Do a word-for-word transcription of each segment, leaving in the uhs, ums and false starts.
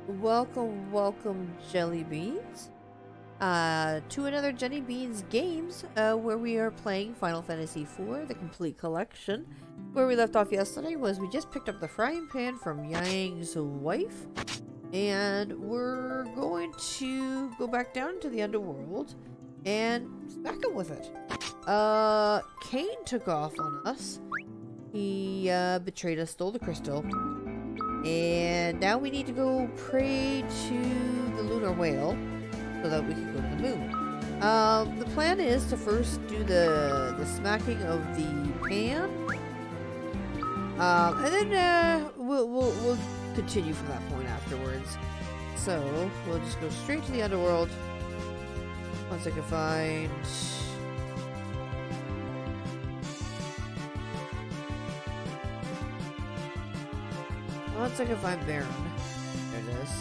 Welcome, welcome, Jelly Beans, uh, to another Jelly Beans Games, uh, where we are playing Final Fantasy four, the complete collection. Where we left off yesterday was we just picked up the frying pan from Yang's wife, and we're going to go back down to the underworld and smack him with it. Uh, Cain took off on us. He, uh, betrayed us, stole the crystal. And now we need to go pray to the lunar whale so that we can go to the moon. Um, the plan is to first do the the smacking of the pan, um, and then uh, we'll we'll we'll continue from that point afterwards. So we'll just go straight to the underworld once I can find. Once I can find Baron. There it is.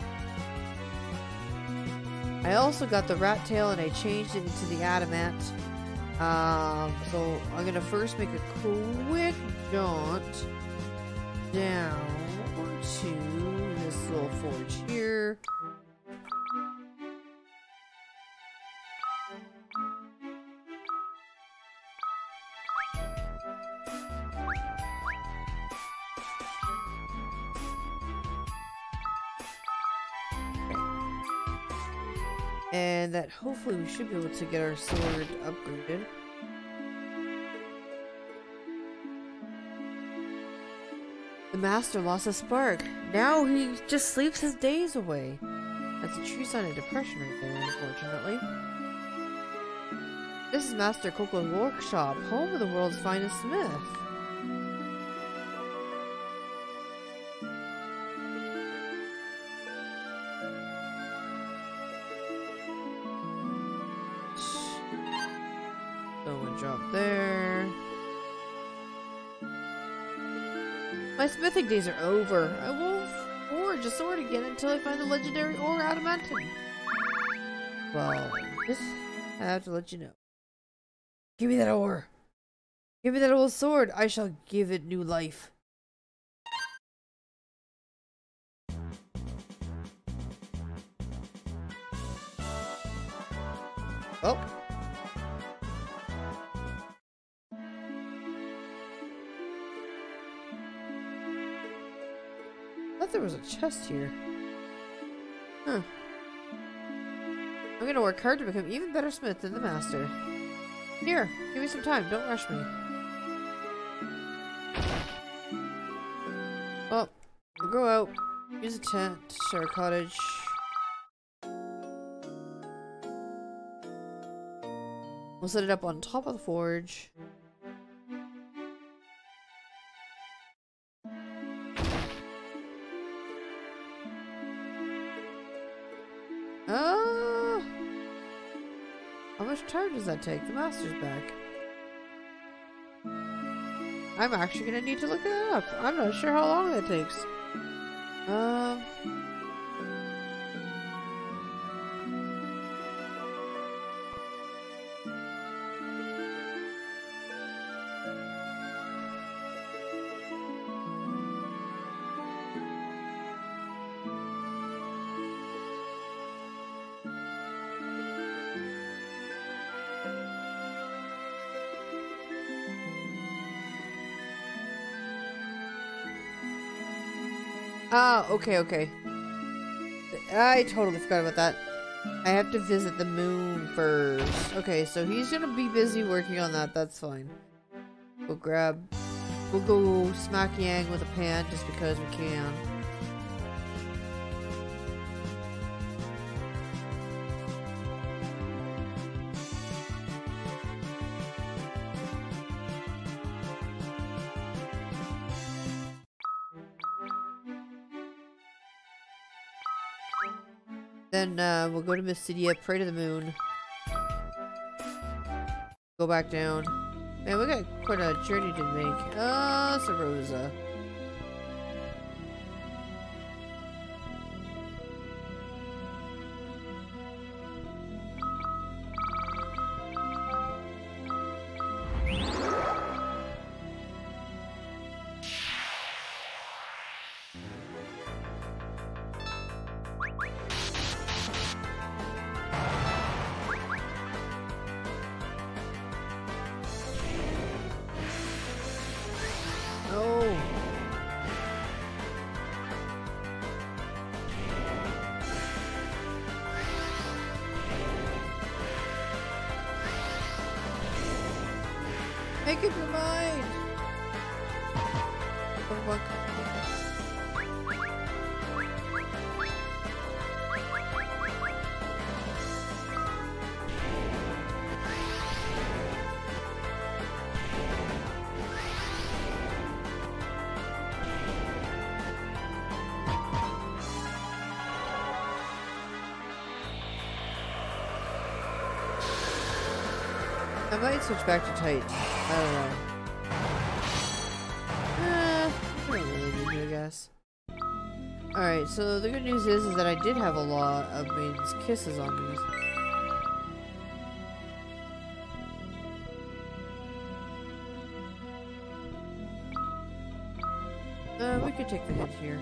I also got the rat tail and I changed it into the adamant. Um, so I'm gonna first make a quick jaunt down to this little forge here. And that hopefully we should be able to get our sword upgraded. The master lost a spark. Now he just sleeps his days away. That's a true sign of depression right there, unfortunately. This is Master Coco's workshop, home of the world's finest smith. Drop there. My smithing days are over. I won't forge a sword again until I find the legendary ore adamantine. Well, just have to let you know. Give me that ore. Give me that old sword. I shall give it new life. Oh. I thought there was a chest here. Huh. I'm gonna work hard to become even better smith than the master. Here, give me some time. Don't rush me. Well, we'll go out. Use a tent. Share a cottage. We'll set it up on top of the forge. Uh, how much time does that take? The master's back. I'm actually gonna need to look that up. I'm not sure how long that takes. Um. Ah, okay, okay. I totally forgot about that. I have to visit the moon first. Okay, so he's gonna be busy working on that. That's fine. We'll grab... We'll go smack Yang with a pan just because we can. Then uh, we'll go to Mystidia, pray to the moon. Go back down. Man, we got quite a journey to make. Uh, Sarosa. Make up your mind! Oh, fuck. I might switch back to Titan. I don't know. Eh, I don't really need to, I guess. Alright, so the good news is, is that I did have a lot of Maiden's Kisses on me. Uh, we could take the hit here.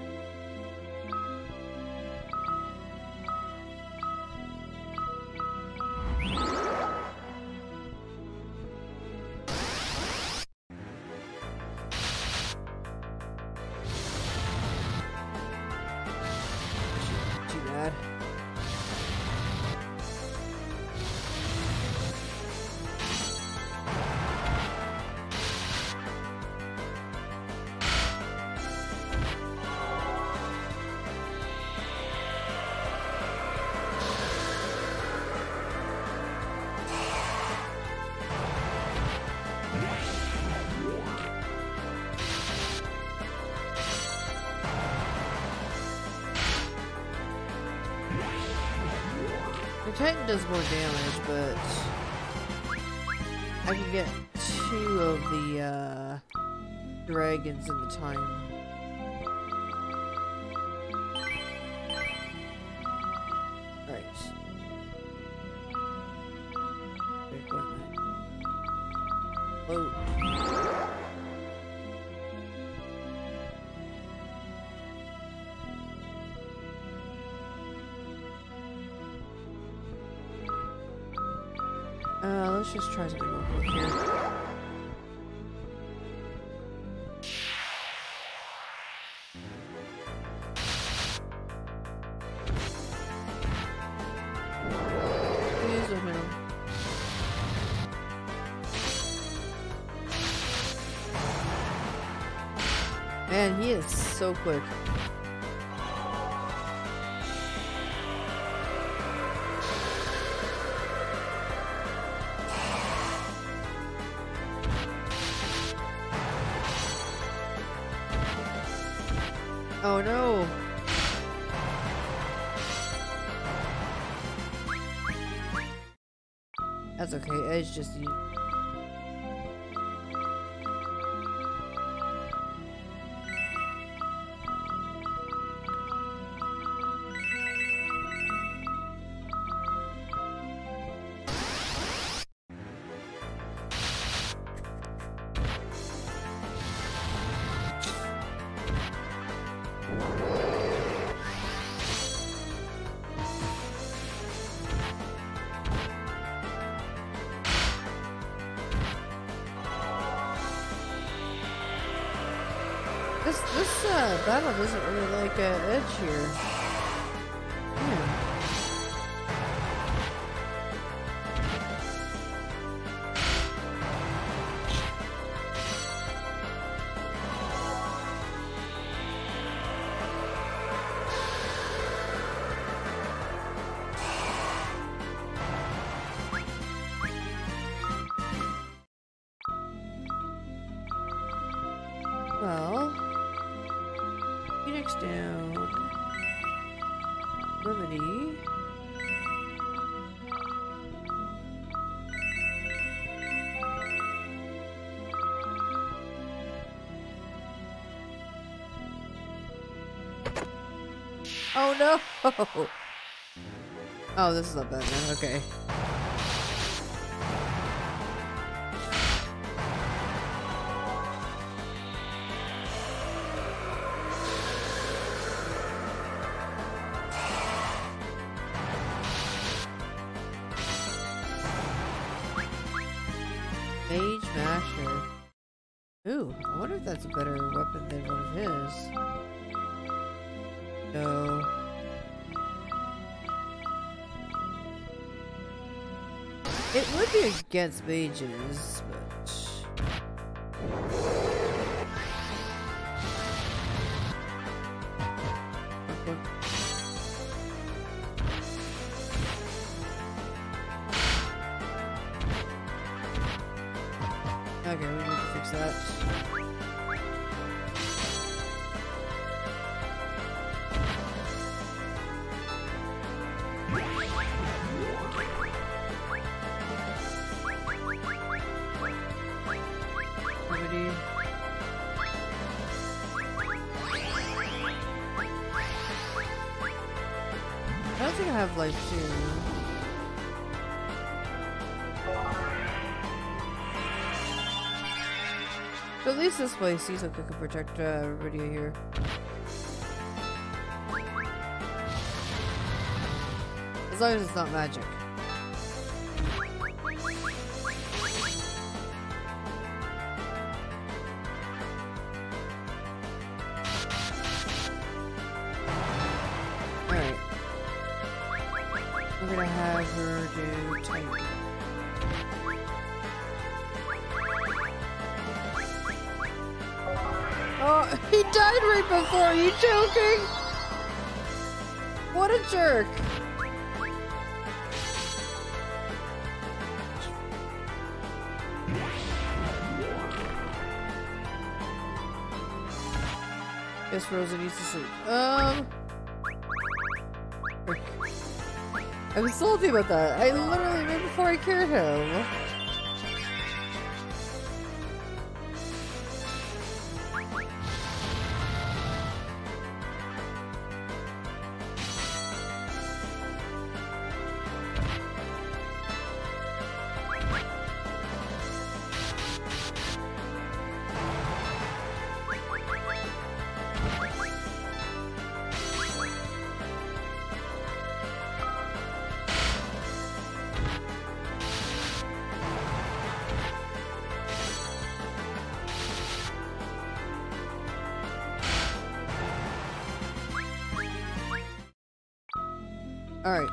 Titan does more damage, but I can get two of the uh, dragons in the time. Right. Big one. Oh. Uh, let's just try something real quick here. Please don't hit him. Man, he is so quick. Oh no! That's okay, it's just you. This this uh, battle doesn't really like uh, edge here. Yeah. Well, Phoenix down. Remedy. Oh no! Oh, this is not bad, man. Okay. Mage Masher. Ooh, I wonder if that's a better weapon than one of his. No. It would be against mages, but Okay, we need to fix that. Remedy. I don't think I have life too. But at least this way, sees like I can protect uh, everybody here. As long as it's not magic. Alright. We're gonna have her do type. Oh, he died right before. Are you joking? What a jerk. Guess Rosa needs to sleep. Um. I'm salty about that. I literally made before I cured him. All right.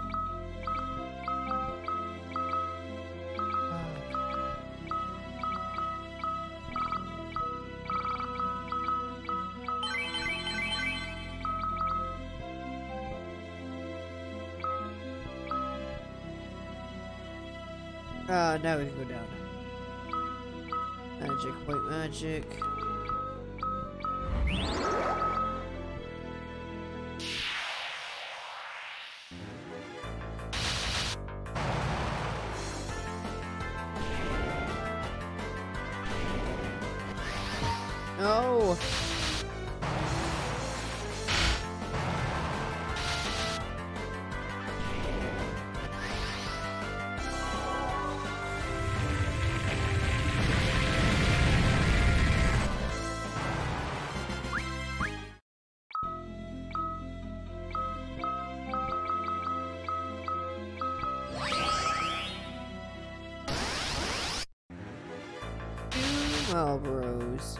Uh, now we can go down. Magic, white magic. No. Two Marlboros.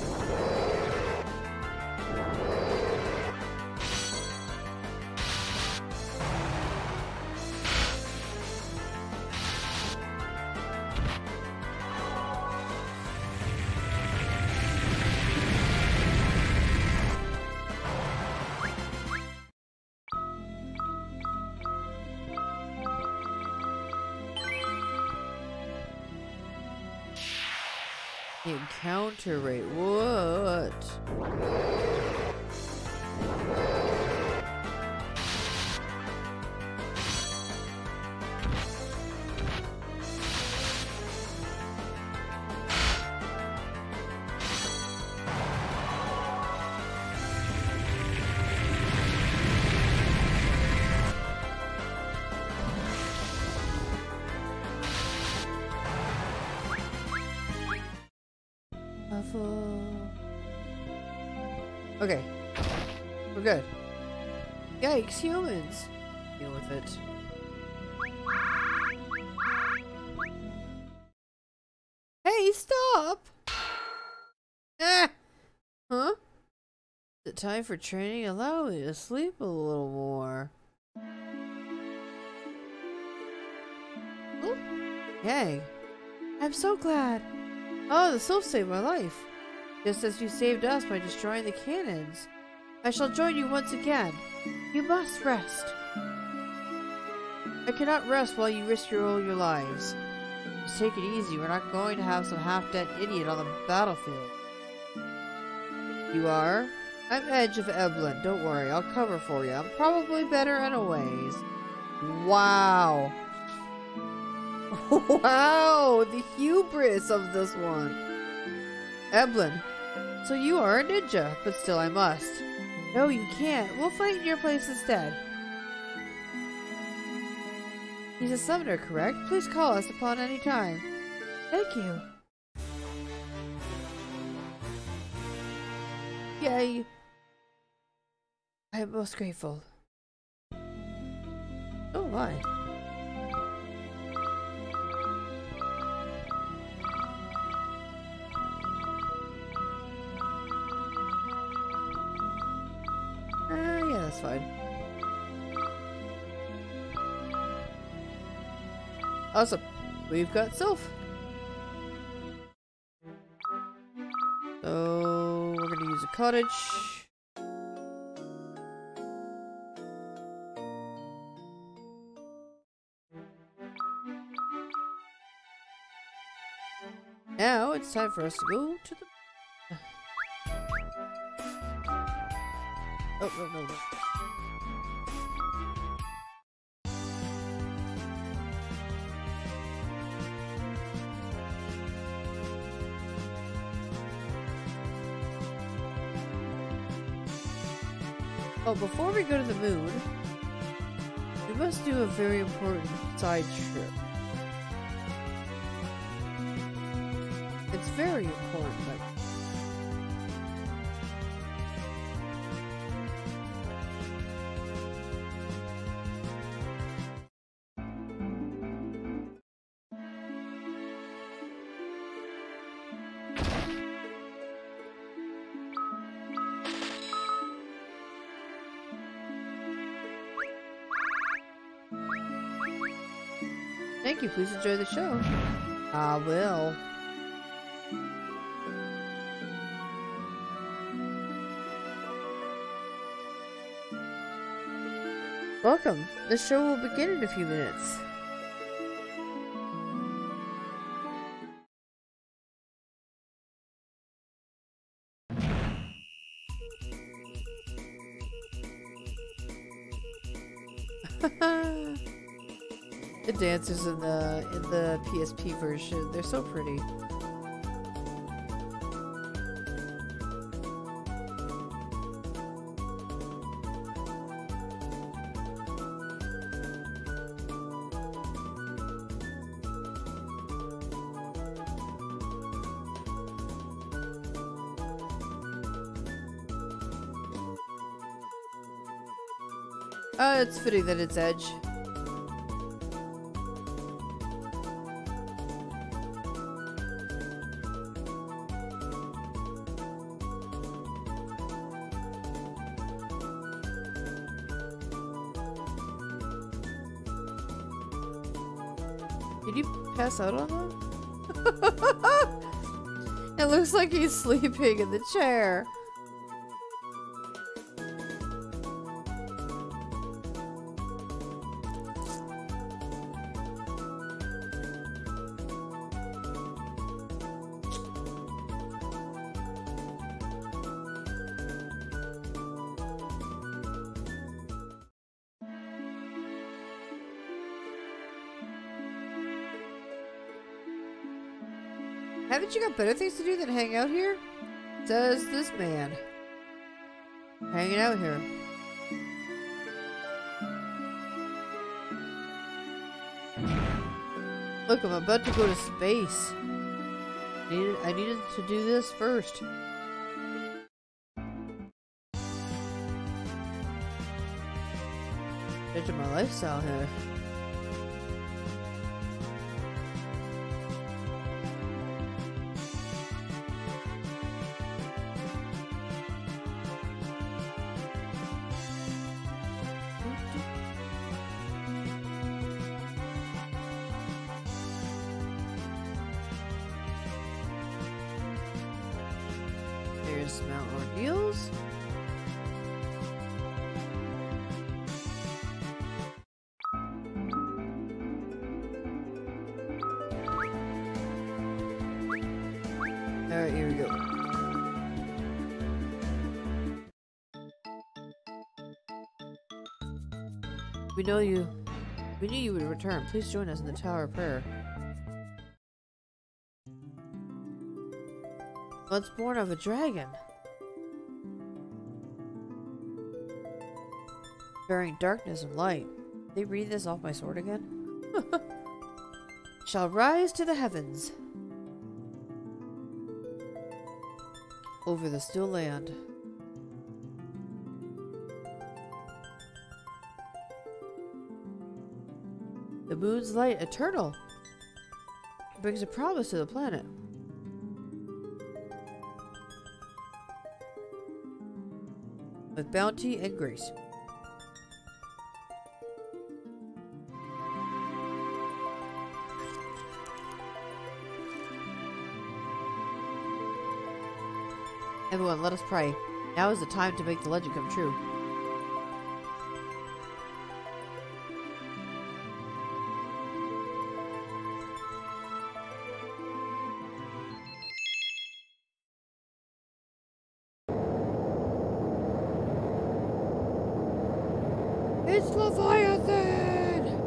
Encounter rate, what? Okay. We're good. Yikes, humans. Deal with it. Hey, stop! Ah! Huh? Is it time for training? Allow me to sleep a little more. Oh, yay. I'm so glad. Oh, the sylph saved my life. Just as you saved us by destroying the cannons. I shall join you once again. You must rest. I cannot rest while you risk your all your lives. Just take it easy. We're not going to have some half-dead idiot on the battlefield. You are? I'm Edge of Eblin. Don't worry, I'll cover for you. I'm probably better anyways. Wow. Wow, the hubris of this one. Eblin, so you are a ninja, but still I must. No, you can't. We'll fight in your place instead. He's a summoner, correct? Please call us upon any time. Thank you. Yay. I am most grateful. Oh my. Ah, uh, yeah, that's fine. Awesome. We've got Sylph. So we're gonna use a cottage. Now it's time for us to go to the... Oh, no, no, no. Oh, before we go to the moon, we must do a very important side trip. It's very important, but... Thank you, please enjoy the show. I will. Welcome. The show will begin in a few minutes. The dancers in the in the P S P version, they're so pretty. Uh, it's fitting that it's Edge. Did you pass out on him? It looks like he's sleeping in the chair. Haven't you got better things to do than hang out here? Says this man. Hanging out here. Look, I'm about to go to space. I needed, I needed to do this first. Changing my lifestyle here. dismount ordeals. Alright, here we go. We know you. We knew you would return. Please join us in the Tower of Prayer. What's born of a dragon? Bearing darkness and light. Did they read this off my sword again? Shall rise to the heavens. Over the still land. The moon's light, eternal, brings a promise to the planet. With bounty and grace. Everyone, let us pray. Now is the time to make the legend come true. It's Leviathan!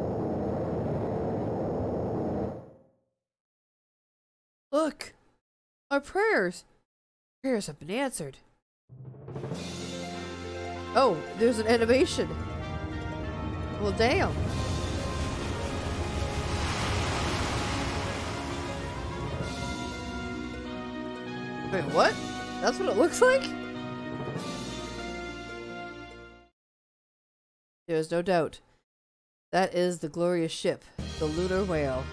Look! Our prayers! Prayers have been answered. Oh, there's an animation. Well, damn. Wait, what? That's what it looks like? There's no doubt. That is the glorious ship, the Lunar Whale.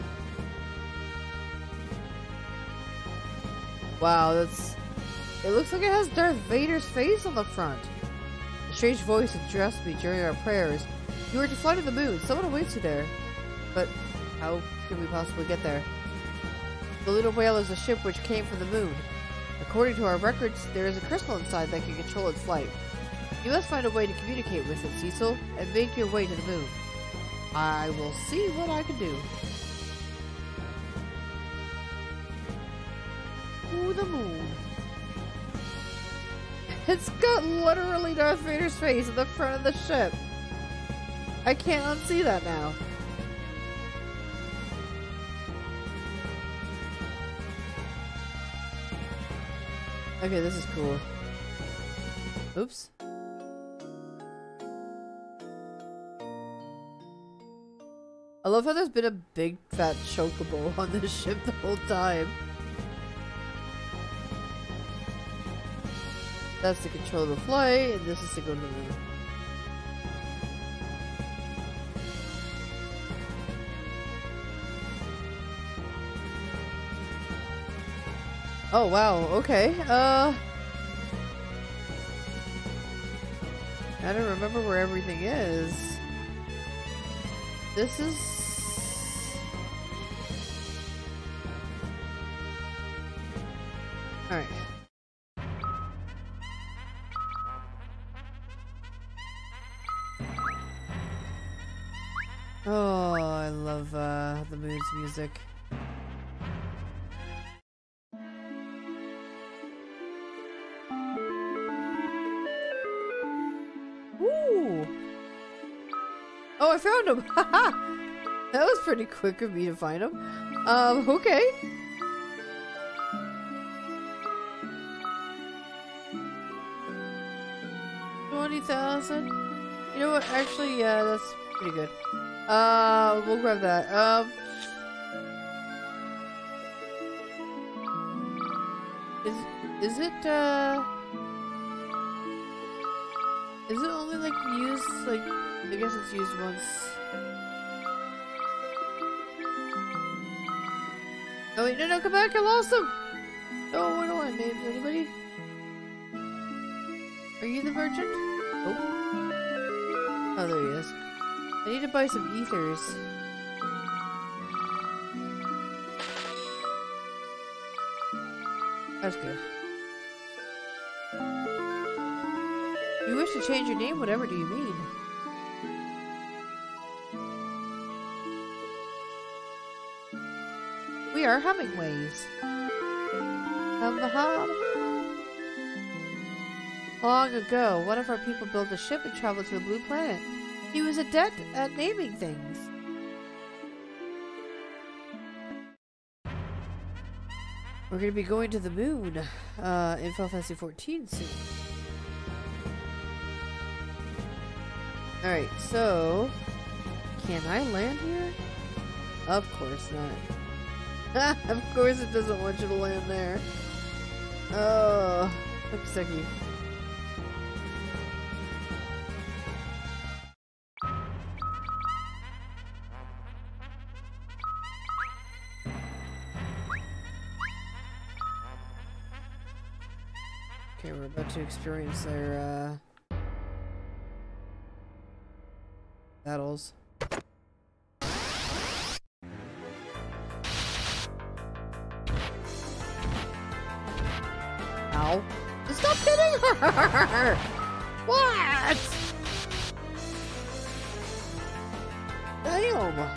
Wow, that's... It looks like it has Darth Vader's face on the front. A strange voice addressed me during our prayers. You are to fly to the moon. Someone awaits you there. But how can we possibly get there? The Lunar Whale is a ship which came from the moon. According to our records, there is a crystal inside that can control its flight. You must find a way to communicate with it, Cecil, and make your way to the moon. I will see what I can do. To the moon. It's got literally Darth Vader's face in the front of the ship. I can't unsee that now. Okay, this is cool. Oops. I love how there's been a big fat chocobo on this ship the whole time. That's to control the flight, and this is to go to the moon. Oh wow, okay. Uh I don't remember where everything is. This is... Alright. Oh, I love uh, the moon's music. Ooh! Oh, I found him! Haha! That was pretty quick of me to find him. Um, okay. twenty thousand? You know what? Actually, yeah, that's pretty good. Uh, we'll grab that. Um, is is it uh, is it only like used like? I guess it's used once. Oh wait, no, no, come back! I lost him. No, where do I name anybody? Are you the merchant? Oh, oh, there he is. I need to buy some ethers. That's good. You wish to change your name? Whatever do you mean? We are Hummingways. Hum hum. Long ago, one of our people built a ship and traveled to a blue planet. He was adept at naming things. We're going to be going to the moon uh, in Final Fantasy fourteen soon. Alright, so... Can I land here? Of course not. Of course it doesn't want you to land there. Oh, I'm sucky. Okay, we're about to experience their, uh... battles. Ow. Stop hitting her! What? Damn!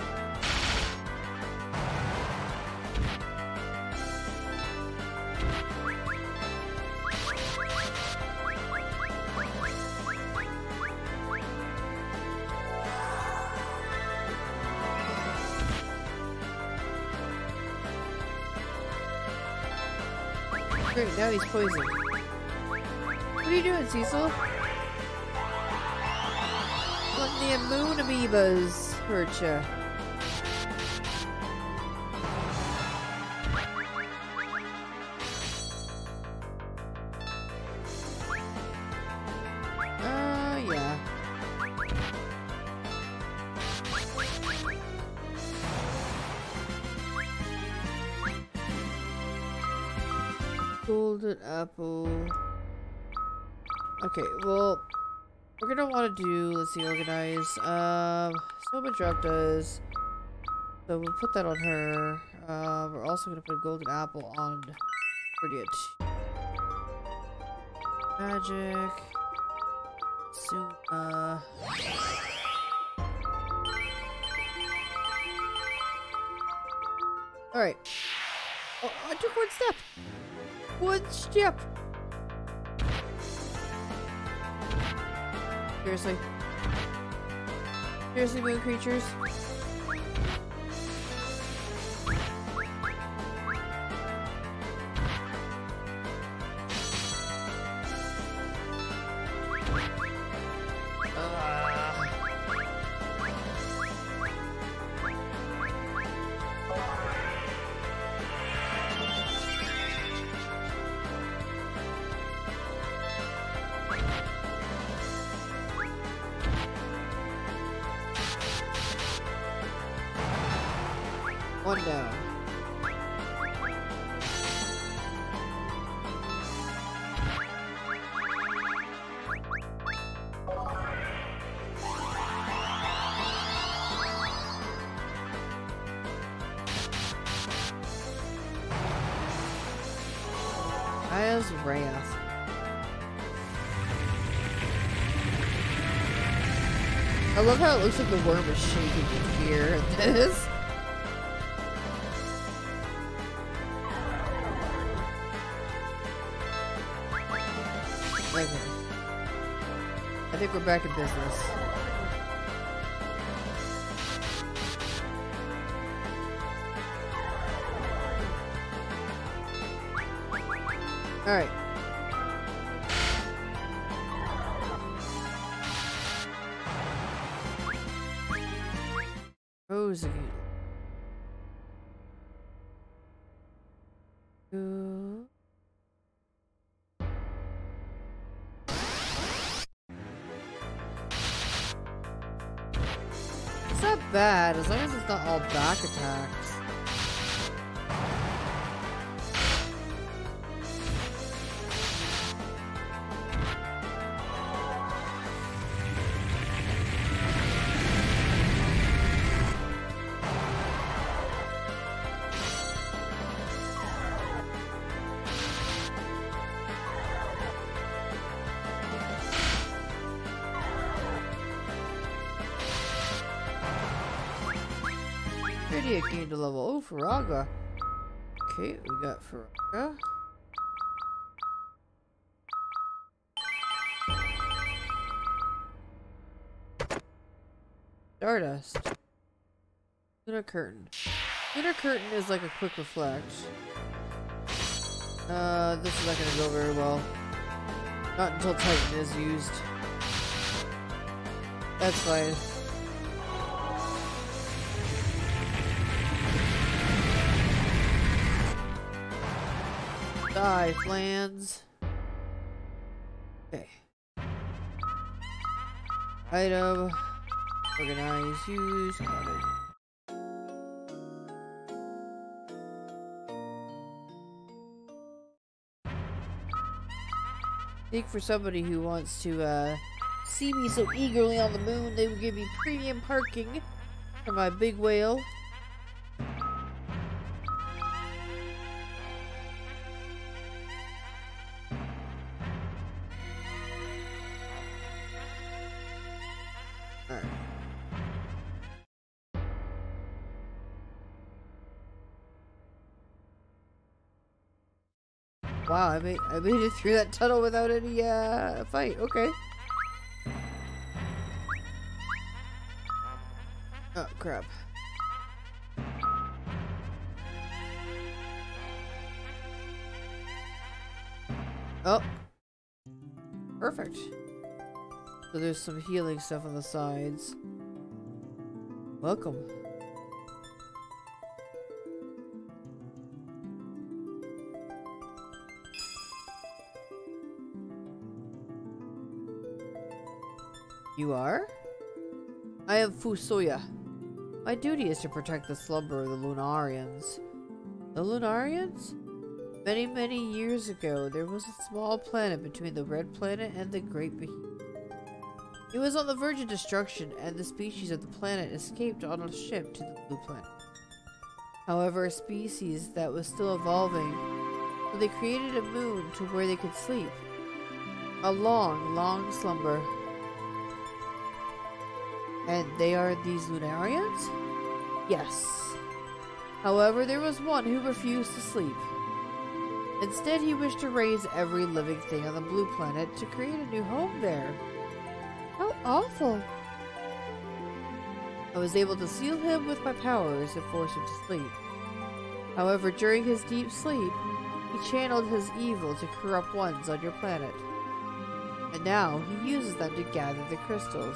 Great, now he's poisoned. What are you doing, Cecil? Letting the moon amoebas hurt ya. Uh, yeah. Golden apple. Okay, well, we're gonna want to do, let's see, organize. Um, Snowman Drop does. So we'll put that on her. Uh, we're also gonna put a golden apple on Brilliant. Magic. Suma. Alright. Oh, I took one step! One step! Seriously? Seriously, moon creatures? One down. Aya's Wrath. I love how it looks like the worm is shaking in fear at this. Okay. I think we're back in business. Alright. Rose again. Ooh. It's not bad, as long as it's not all back attacks. idiot gained a level. Oh, Faraga. Okay, we got Faraga. Stardust. Lunar Curtain. Lunar Curtain is like a quick reflect. Uh, this is not gonna go very well. Not until Titan is used. That's fine. Die, Flans. Okay. Item. Organize, use, got it. I think for somebody who wants to uh, see me so eagerly on the moon, they would give me premium parking for my big whale. Alright. Wow, I made I made it through that tunnel without any uh fight. Okay. Oh crap. Oh. Perfect. So there's some healing stuff on the sides. Welcome. You are? I am Fusoya. My duty is to protect the slumber of the Lunarians. The Lunarians? Many, many years ago, there was a small planet between the Red Planet and the Great Behemoth. It was on the verge of destruction, and the species of the planet escaped on a ship to the Blue Planet. However, a species that was still evolving, so they created a moon to where they could sleep. A long, long slumber. And they are these Lunarians? Yes. However, there was one who refused to sleep. Instead, he wished to raise every living thing on the Blue Planet to create a new home there. How awful. I was able to seal him with my powers and force him to sleep. However, during his deep sleep, he channeled his evil to corrupt ones on your planet. And now, he uses them to gather the crystals.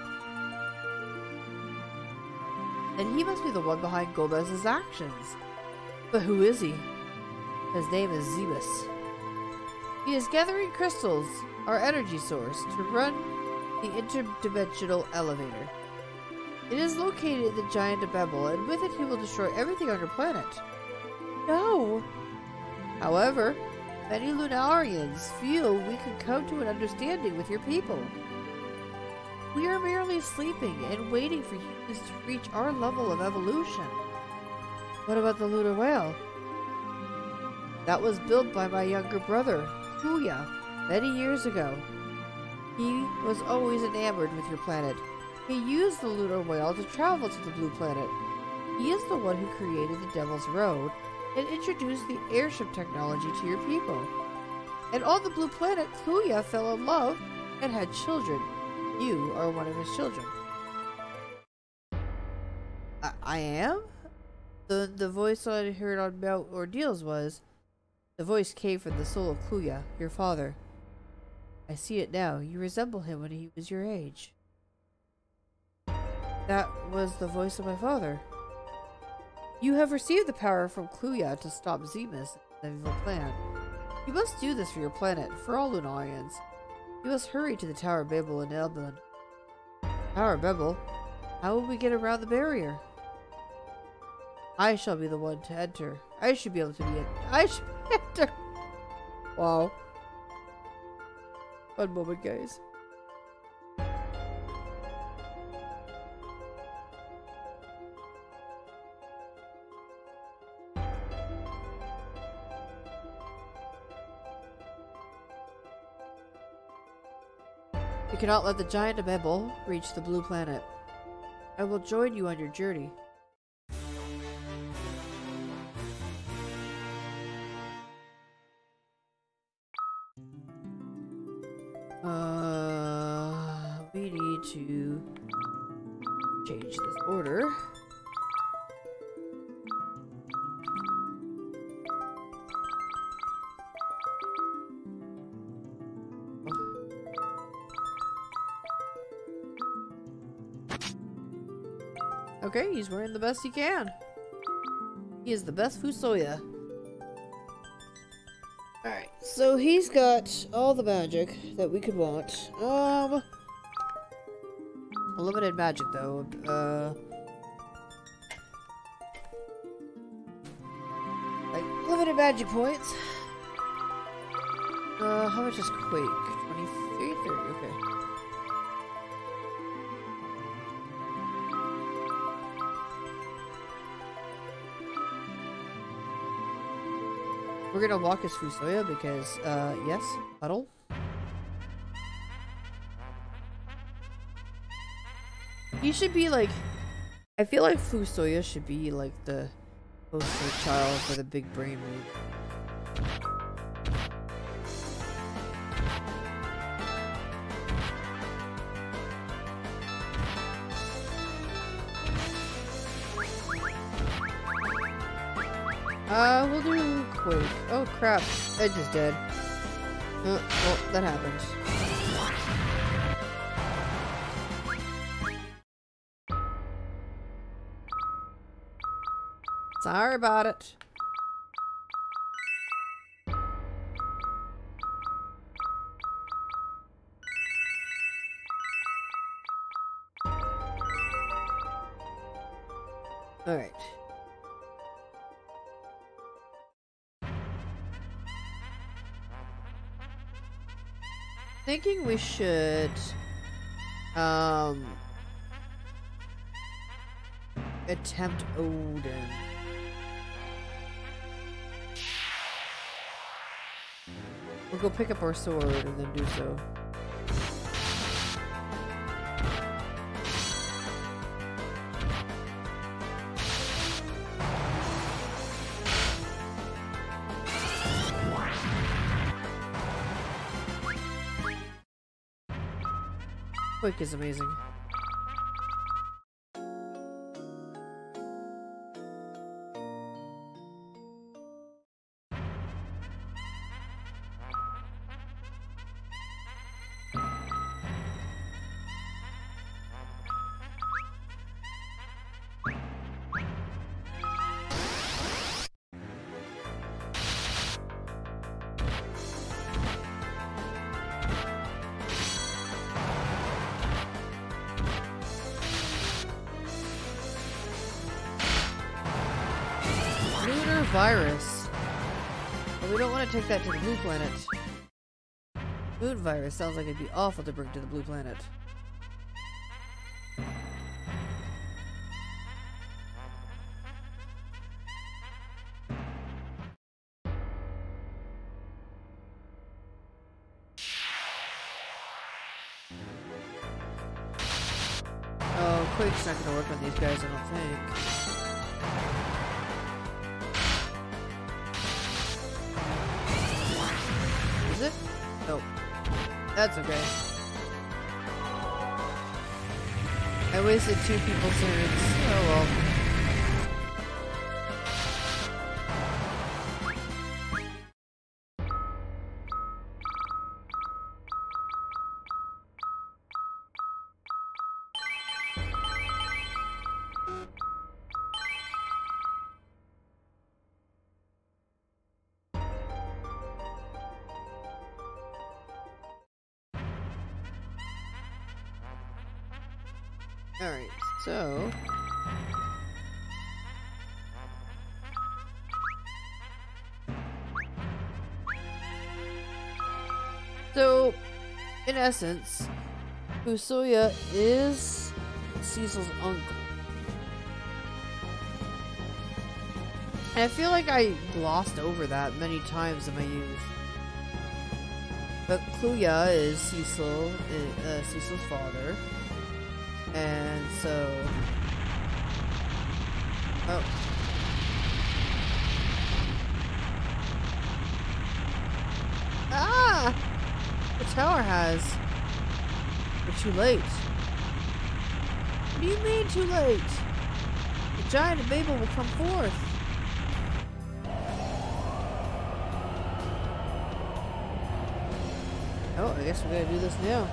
Then he must be the one behind Gomez's actions. But who is he? His name is Zebus. He is gathering crystals, our energy source, to run the interdimensional elevator. It is located in the giant Abebel, and with it he will destroy everything on your planet. No! However, many Lunarians feel we can come to an understanding with your people. We are merely sleeping and waiting for humans to reach our level of evolution. What about the lunar whale? That was built by my younger brother, Kuya, many years ago. He was always enamored with your planet. He used the lunar whale to travel to the Blue Planet. He is the one who created the Devil's Road and introduced the airship technology to your people. And on the Blue Planet, Kuya fell in love and had children. You are one of his children. I, I am? The the voice I heard on Mount Ordeals was, the voice came from the soul of Kuya, your father. I see it now. You resemble him when he was your age. That was the voice of my father. You have received the power from Kuya to stop Zemus and the evil plan. You must do this for your planet, for all Lunarians. You must hurry to the Tower Babel in Elbland. Tower Babel? How will we get around the barrier? I shall be the one to enter. I should be able to be it. I should enter. Wow. One moment, guys. You cannot let the giant Abebel reach the Blue Planet. I will join you on your journey. need to change this order. Okay, he's wearing the best he can. He is the best Fusoya. Alright, so he's got all the magic that we could want. Um, limited magic though. Uh, like limited magic points. Uh, how much is Quake? twenty-three, thirty, okay. We're gonna walk as Fusoya because, uh, yes, huddle. He should be like, I feel like Fusoya should be like the poster child for the big brain move. Uh, we'll do Quake. Oh crap, Edge is dead. Uh, well, that happened. Sorry about it. Alright. Thinking we should um attempt Odin. We'll go pick up our sword and then do so. Quick is amazing. Virus. But we don't want to take that to the blue planet. Moon virus sounds like it'd be awful to bring to the blue planet. Oh, Quake's not gonna work on these guys, I don't think. It? Nope. That's okay. I wasted two people's turns. Oh well. Alright, so... So, in essence, Fusoya is Cecil's uncle. And I feel like I glossed over that many times in my youth. But Kluya is Cecil, uh, Cecil's father. And so... Oh. Ah! The tower has... We're too late. do you mean too late? The giant of Babel will come forth. Oh, I guess we're gonna do this now.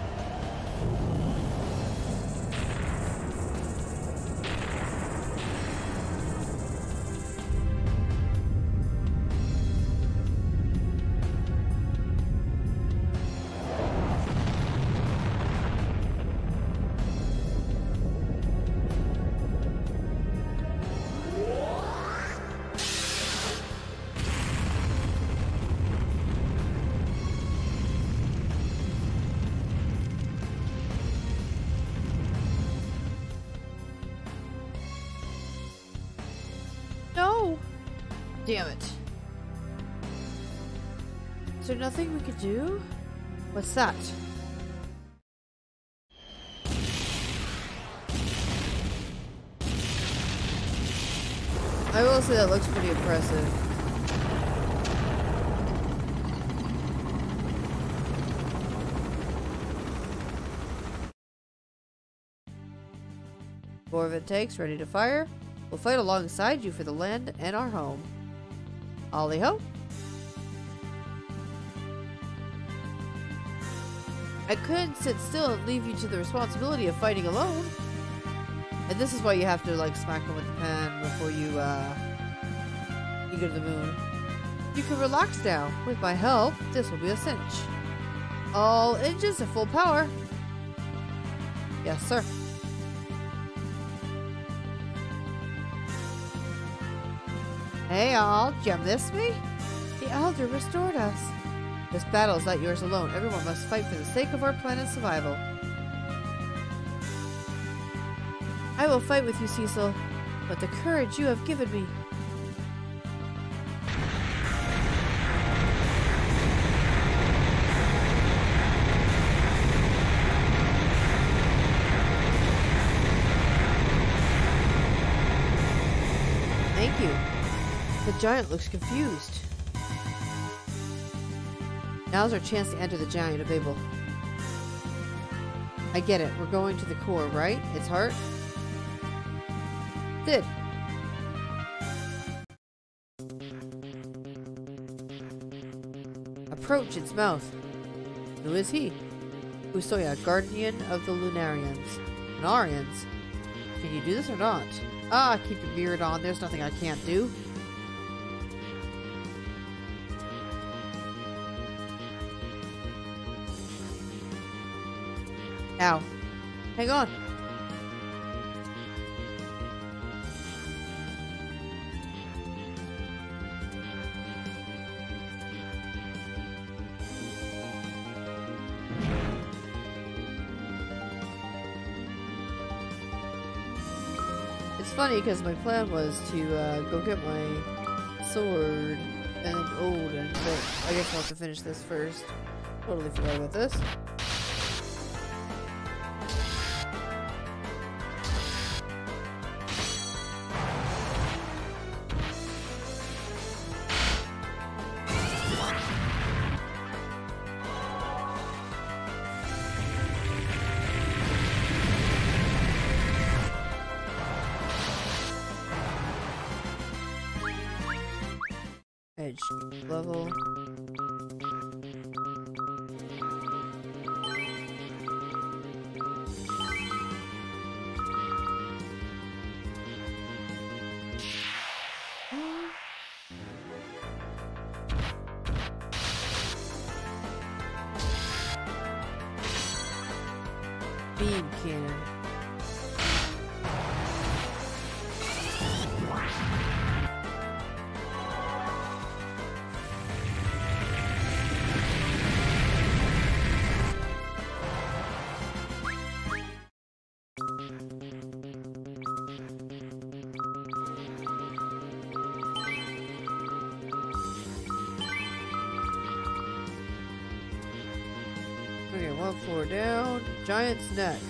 No! Damn it. Is there nothing we could do? What's that? I will say that looks pretty impressive. Four of it takes, ready to fire. We'll fight alongside you for the land and our home. Ollie ho! I couldn't sit still and leave you to the responsibility of fighting alone. And this is why you have to, like, smack him with the pen before you, uh, you go to the moon. You can relax now. With my help, this will be a cinch. All engines at full power. Yes, sir. Hey all, did you miss me? The Elder restored us. This battle is not yours alone. Everyone must fight for the sake of our planet's survival. I will fight with you, Cecil, but the courage you have given me. Thank you. The giant looks confused. Now's our chance to enter the giant of Babel. I get it. We're going to the core, right? Its heart? Did. Approach its mouth. Who is he? Usoya, guardian of the Lunarians. Lunarians? Can you do this or not? Ah, keep your beard on. There's nothing I can't do. Ow. Hang on. It's funny because my plan was to uh, go get my sword and oh, and but I guess I'll have to finish this first. Totally forgot about this. Edge level. Beam cannon. Okay, one floor down. Giant's neck.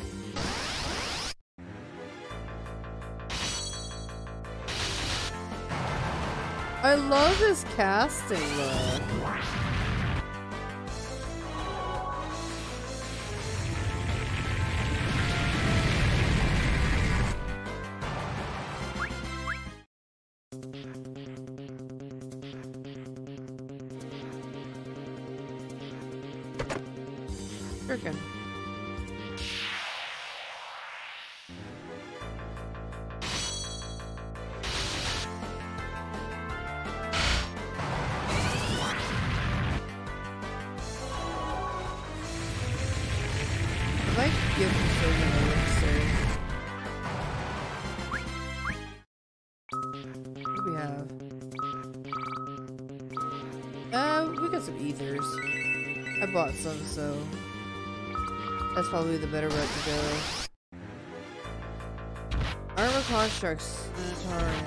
I love his casting though. Freaking. I might give him something unnecessary. What do we have? Uh, we got some ethers. I bought some, so that's probably the better route to go. Armor constructs, Sanitarium.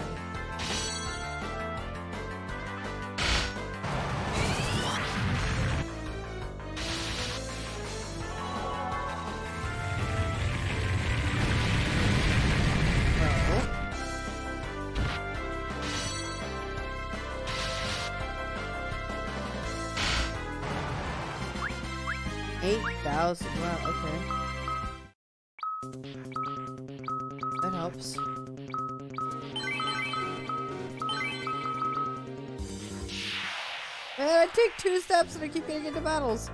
eight thousand, wow, okay. That helps. Man, I take two steps and I keep getting into battles.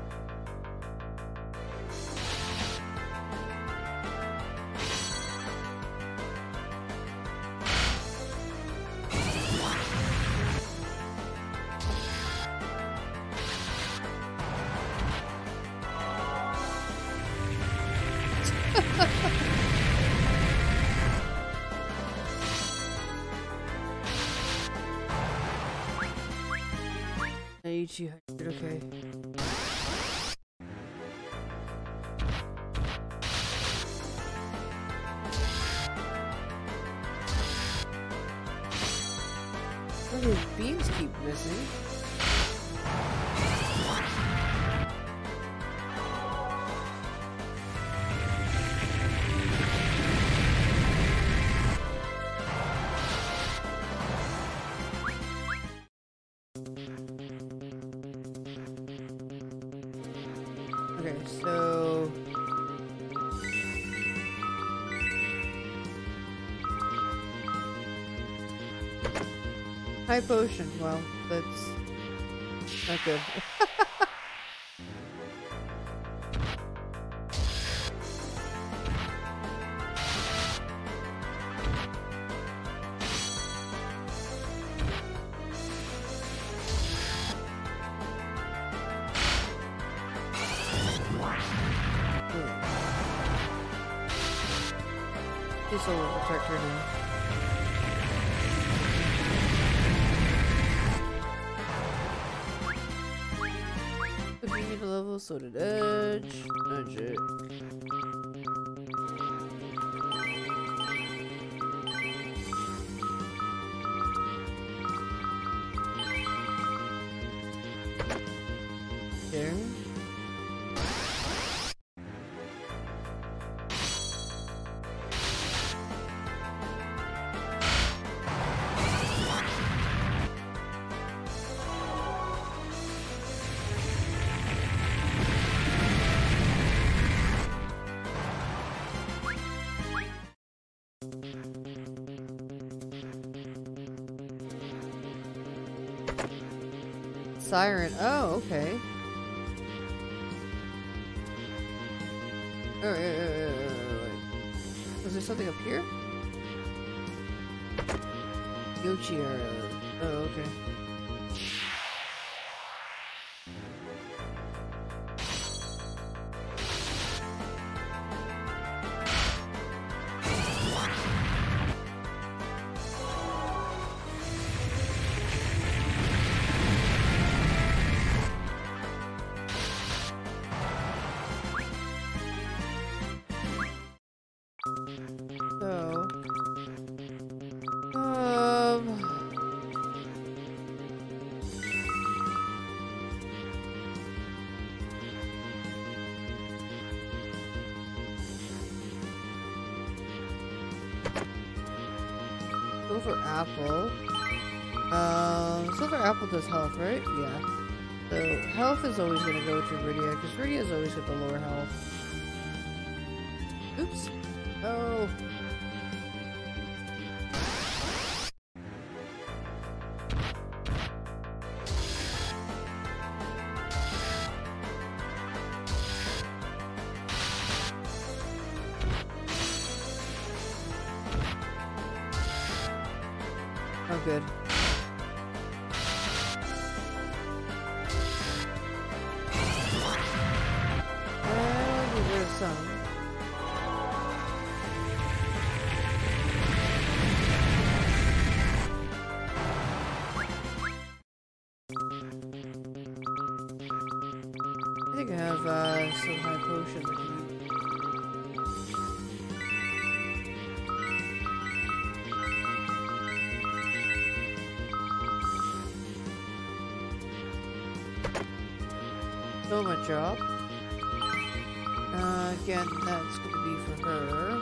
two hundred, okay. Oh, these beams keep missing. Okay, so high potion. Well, that's not good. This will protect her now. If you need a level, so did Edge. Nudge it. There. Siren. Oh, okay. Oh, wait, wait, wait, wait, wait, wait. Was there something up here? Yochi arrow. Oh, okay. So, um, silver apple. Um, silver apple does health, right? Yeah. So health is always going to go to Rydia because Rydia is always got the lower health. Oops. Oh. Oh, good. Well, get rid of some. I think I have uh, some high potions I can use. So my job. Uh, again, that's going to be for her.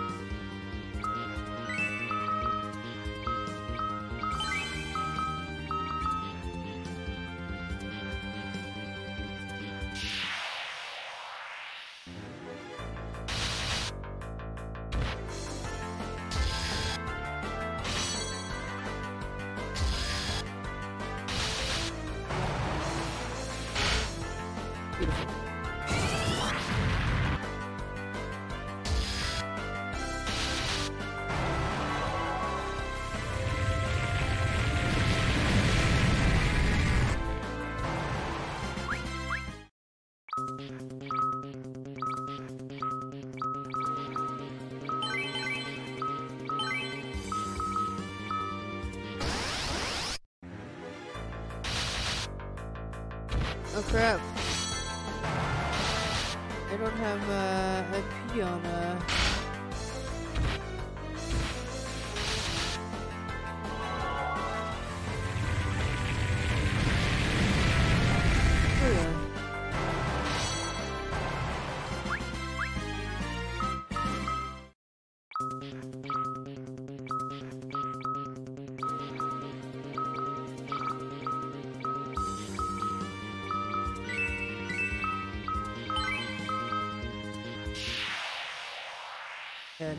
Beautiful. Oh crap. I don't have uh, a P on uh oh yeah. Good.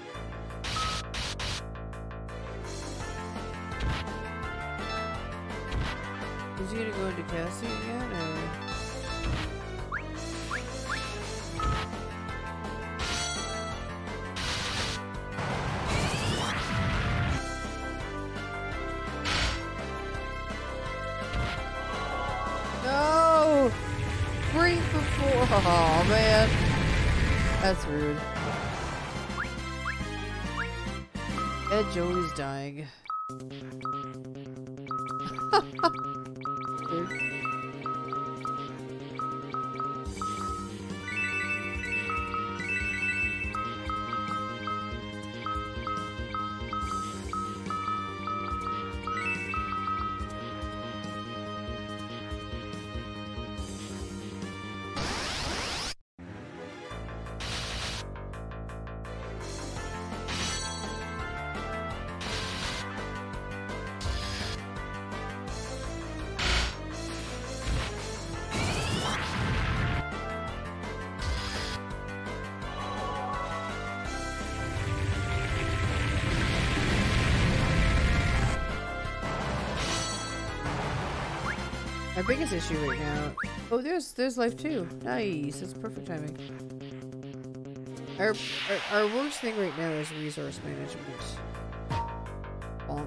Is he gonna go into casting again, or? No! Three for four! Oh man! That's rude. Ed Joey's dying. Our biggest issue right now. Oh, there's there's life too. Nice. That's perfect timing. Our our, our worst thing right now is resource management. Um,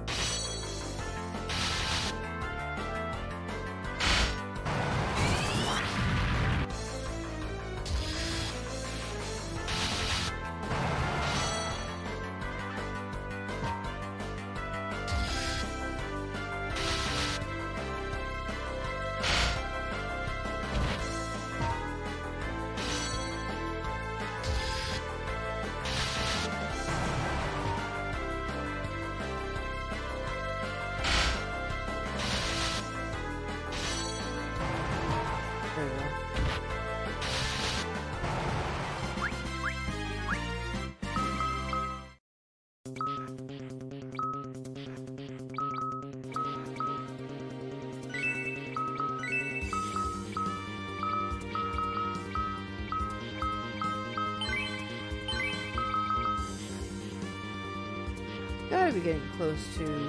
Gotta be getting close to.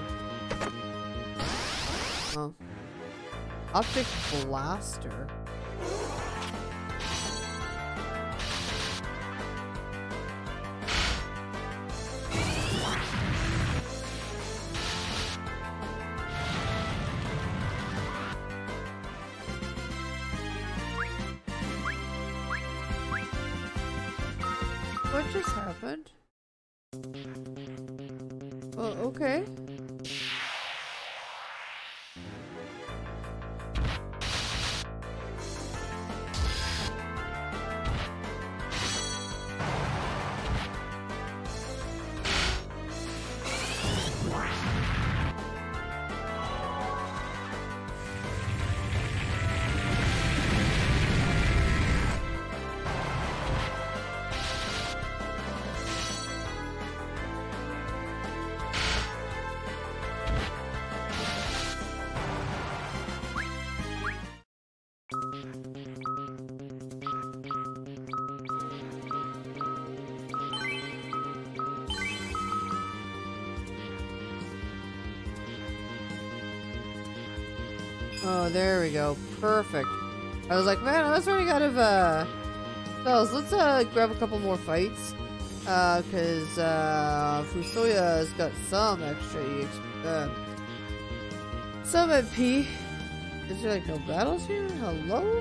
Oh. Optic Blaster. What just happened? Oh, okay. Oh, there we go. Perfect. I was like, man, I was running out of, uh, spells. Let's, uh, grab a couple more fights. Uh, cause, uh, Fusoya has got some extra, uh, some M P. Is there, like, no battles here? Hello?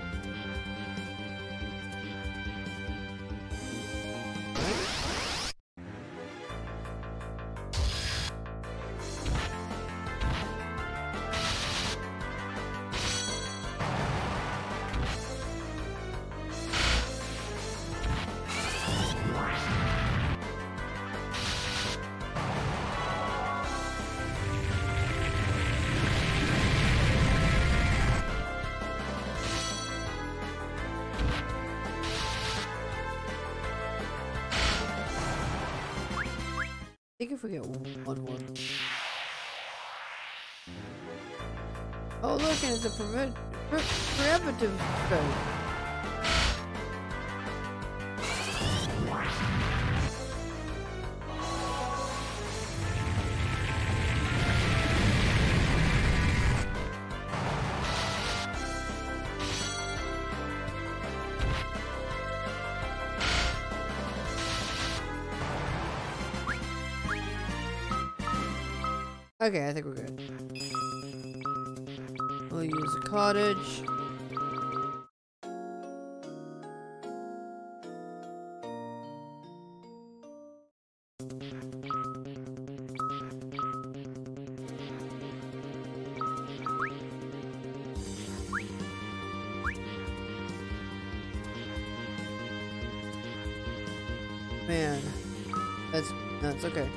I think if we get one more. Oh, look, and it's a prevent pre preemptive strike. Okay, I think we're good. We'll use a cottage. Man, that's that's okay.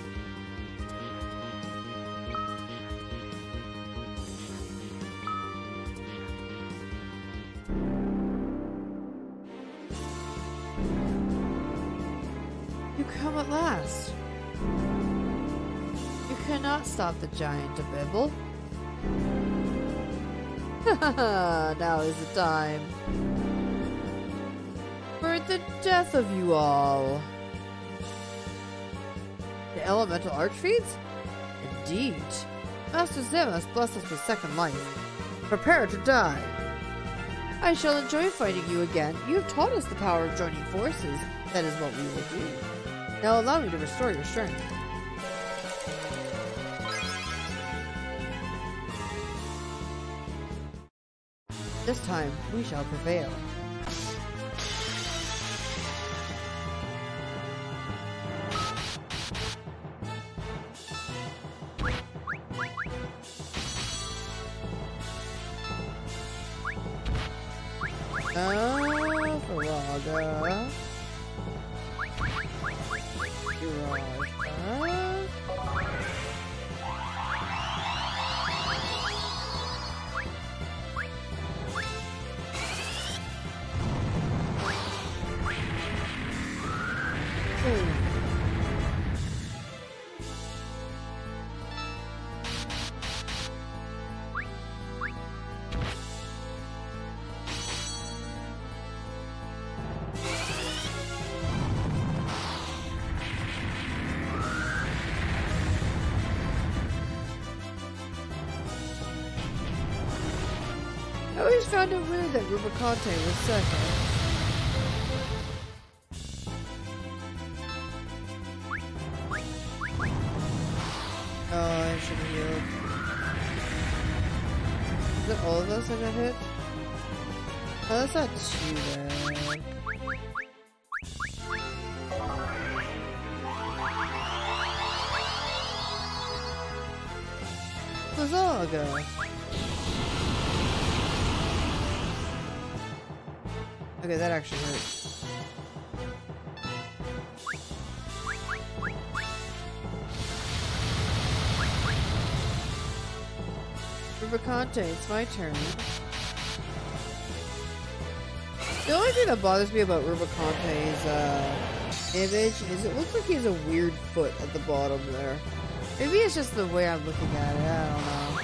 Come at last. You cannot stop the giant of Bibble. Now is the time for the death of you all. The elemental archfiends? Indeed. Master Zim has blessed us with second life. Prepare to die. I shall enjoy fighting you again. You have taught us the power of joining forces. That is what we will do. Now allow me to restore your strength. This time, we shall prevail. Ah, Faraga. I always found it weird that Rubicante was second. Oh, I should have healed. Is it all of us that got hit? Oh, that's not too bad. Mazaga. Okay, that actually hurt. Rubicante, it's my turn. The only thing that bothers me about Rubicante's uh, image is it looks like he has a weird foot at the bottom there. Maybe it's just the way I'm looking at it, I don't know.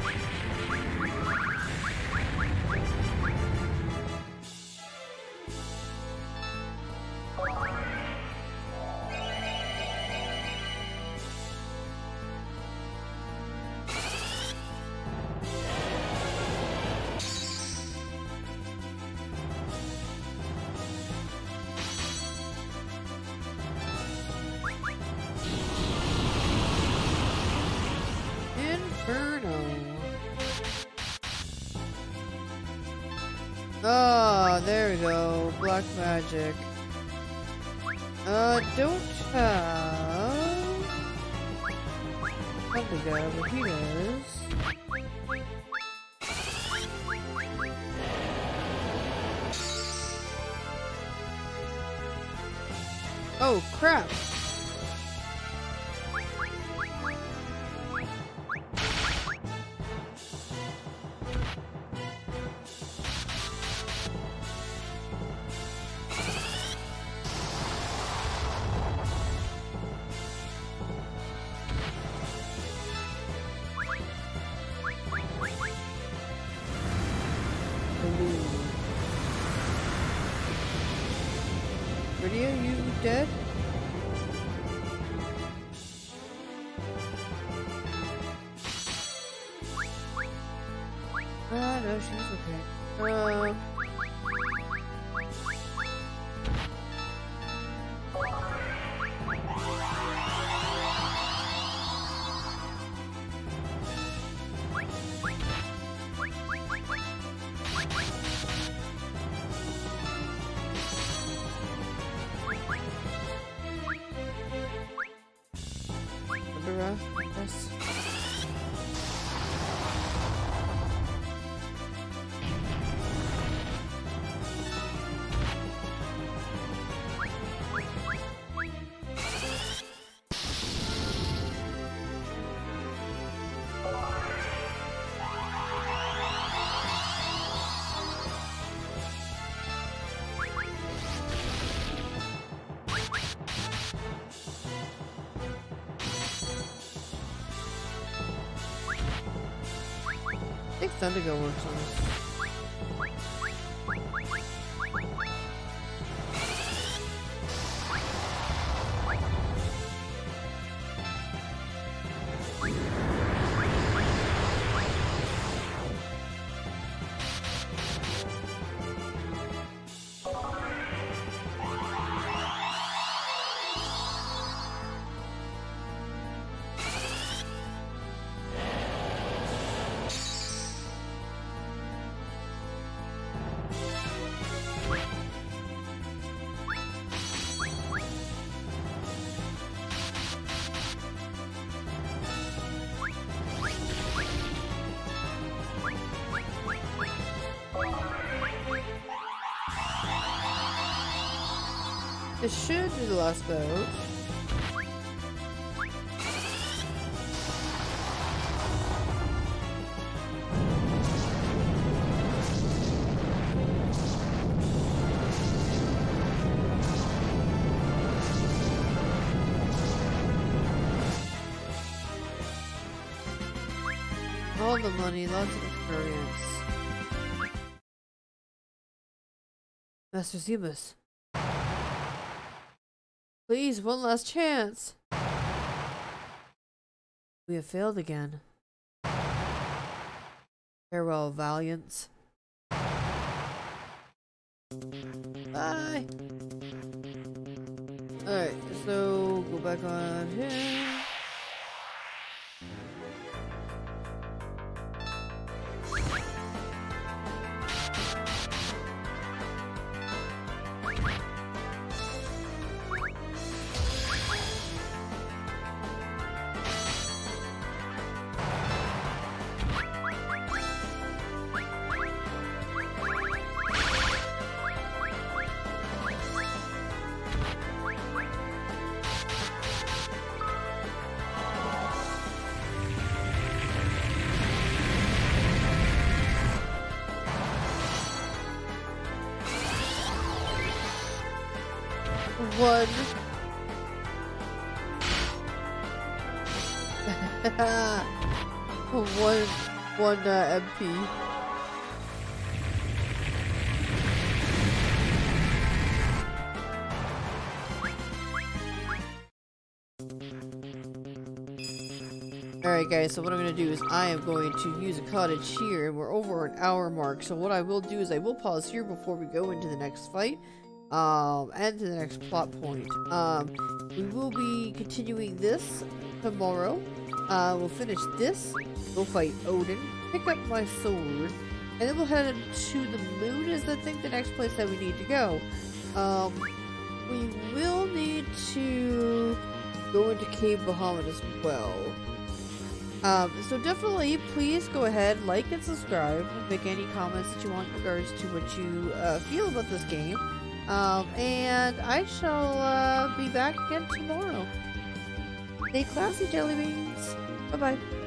Oh, there we go. Black magic. Uh, don't have... Something go, but he does. Oh, crap! Lydia, you dead? Ah, no, she's okay. Uh... Yes. I think Thundergo works on this. This should be the last boat. All the money, lots of experience. Master Zebus. Please, one last chance. We have failed again. Farewell, Valiance. Bye. Alright, so go back on him. one. one, one uh, M P. Alright guys, so what I'm going to do is I am going to use a cottage here, and we're over an hour mark, so what I will do is I will pause here before we go into the next fight, um, and to the next plot point. Um, we will be continuing this tomorrow. Uh, we'll finish this, we'll fight Odin, pick up my sword, and then we'll head to the moon is I think the next place that we need to go. Um, we will need to go into Cave Bahamut as well. Um, so definitely, please go ahead, like and subscribe, make any comments that you want in regards to what you uh, feel about this game. Um, and I shall uh, be back again tomorrow. Stay classy, jelly beans. Bye-bye.